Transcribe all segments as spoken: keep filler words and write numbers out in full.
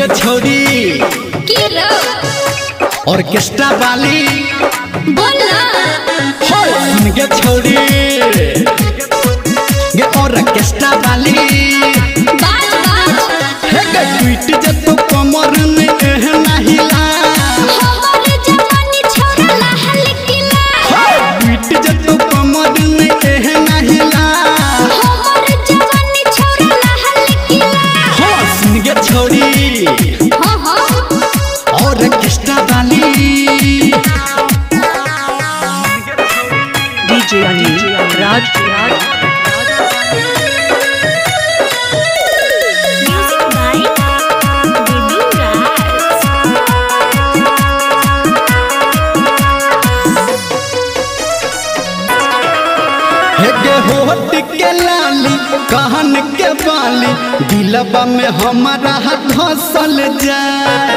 गे छौरी ऑर्केस्ट्रा वाली बोला सुन गे छौरी गे ऑर्केस्ट्रा वाली बाज बाज हे गे ट्वीट जे तो कमर में एह नहिला हमर जवानी छोरा लहल किला ट्वीट जे तो कमर में एह नहिला हमर जवानी छोरा लहल किला हो सुन गे छौरी हां हां ऑर्केस्ट्रा वाली DJ Anil Raj Raj music by हे गे होठ के लाली कहन के बाली दिलबा में हमारा धसल जाए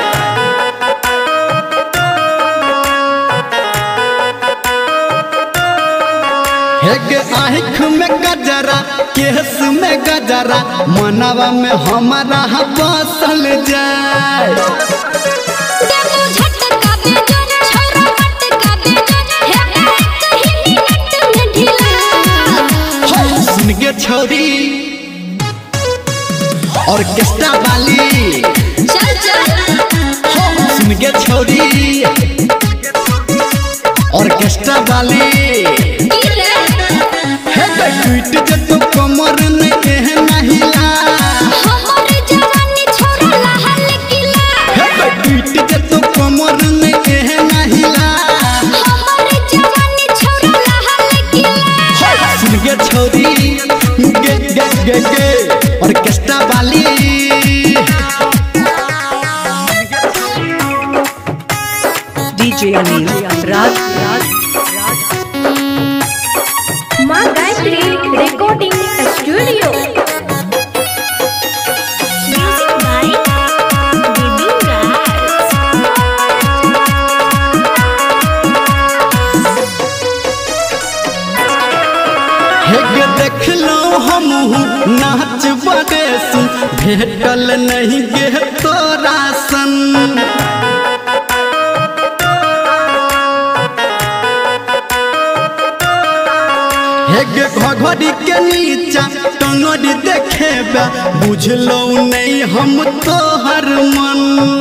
हे गे आँख में गजरा केस में गजरा मनवा में हमारा बसल जाए देखो झटका बेजोर छोरा मटका बेजोर हे कहीं मिनट में ढीला सुन गे छौरी ऑर्केस्ट्रा वाली चल चल सुन गे छौरी ऑर्केस्ट्रा वाली गिरे हे गे ट्वीट जे तो कमर में एह नहिला हमर जवानी छोरा लहल किला हे गे ट्वीट जे तो कमर में एह नहिला हमर जवानी छोरा लहल किला सुन गे छौरी गे गे गे गे ऑर्केस्ट्रा वाली डीजे अनिल राज राज माँ Gayatri recording studio. Music by हे गे देख लो हम नाच बदेसु भेटल नहीं गे तोरा सन हे गे घघरी के नीचा टंगरी देखेबा बुझलो नहीं हम तोहर मन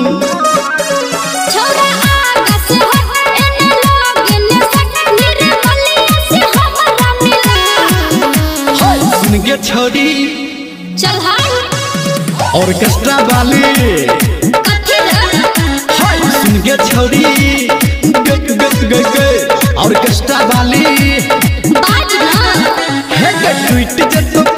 छोरा आगा से हट एने लोग ने सट निर्मलिया से हमरा मिला सुन गे छौरी चल हाय ऑर्केस्ट्रा वाली कथी रे सुन गे छौरी गे गे गे गे ऑर्केस्ट्रा वाली बाज ना हे गे ट्वीट जे तो